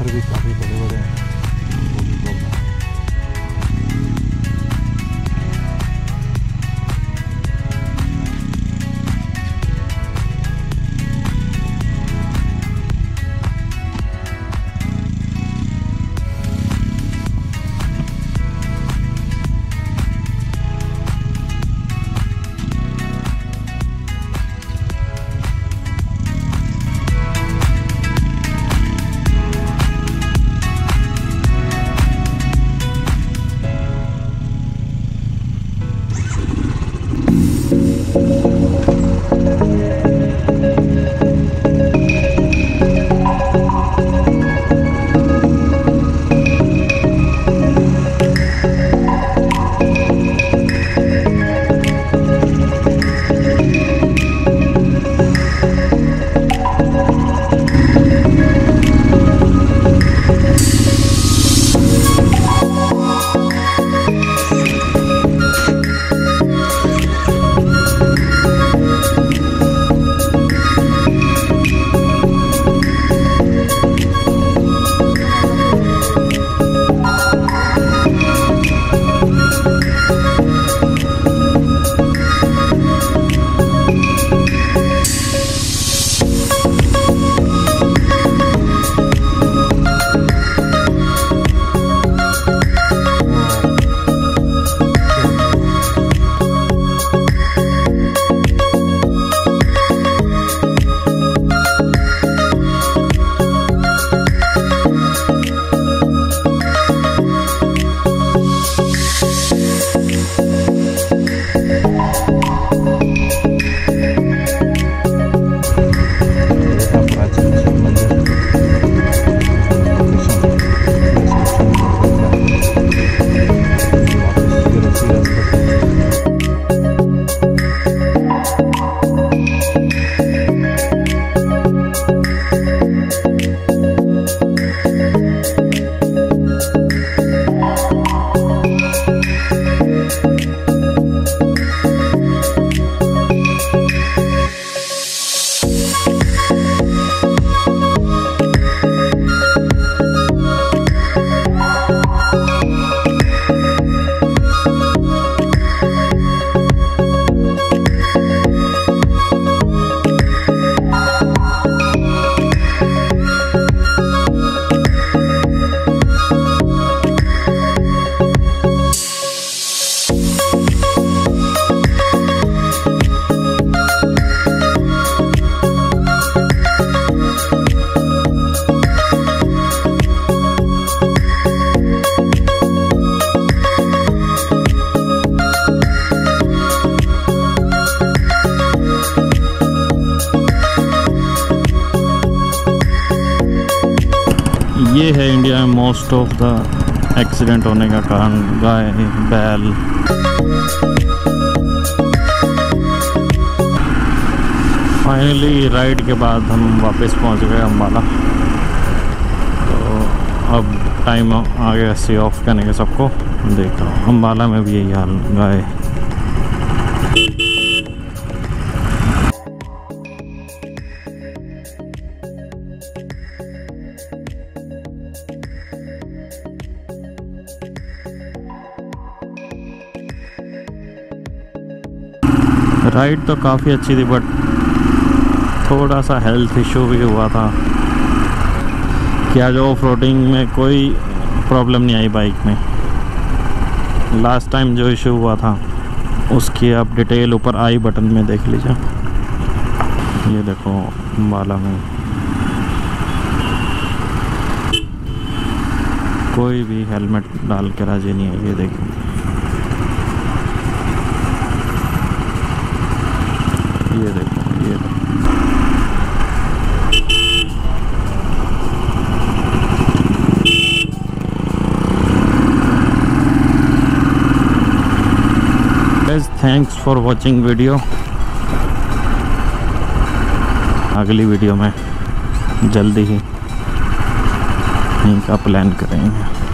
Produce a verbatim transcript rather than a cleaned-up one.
पत्थर भी काफ़ी बड़े बड़े हैं, वो भी प्रॉब्लम है। ये है इंडिया में मोस्ट ऑफ द एक्सीडेंट होने का कारण, गाय बैल। फाइनली राइड के बाद हम वापस पहुंच गए अम्बाला। तो अब टाइम आ गया सी ऑफ करने के सबको। देख रहा हूँ अम्बाला में भी यही हाल, गाय। राइड तो काफ़ी अच्छी थी, बट थोड़ा सा हेल्थ इशू भी हुआ था। क्या जो ऑफ रोडिंग में कोई प्रॉब्लम नहीं आई बाइक में। लास्ट टाइम जो इशू हुआ था उसकी आप डिटेल ऊपर आई बटन में देख लीजिए। ये देखो अम्बाला में कोई भी हेलमेट डाल के राजी नहीं है। ये देखो, ये देखो, ये देखो। Guys, thanks for watching video. अगली वीडियो में जल्दी ही इनका प्लान करेंगे।